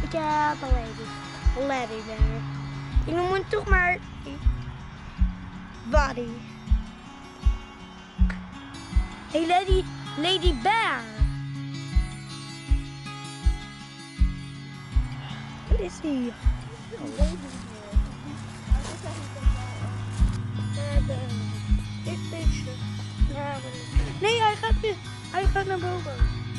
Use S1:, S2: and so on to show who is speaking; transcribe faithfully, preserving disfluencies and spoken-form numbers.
S1: Ik heb een lady. Een lady bear. Ik noem hem toch maar... Buddy. Hey, lady, lady bear. Wat is hij? Nee, hij gaat weer. Hij gaat naar boven.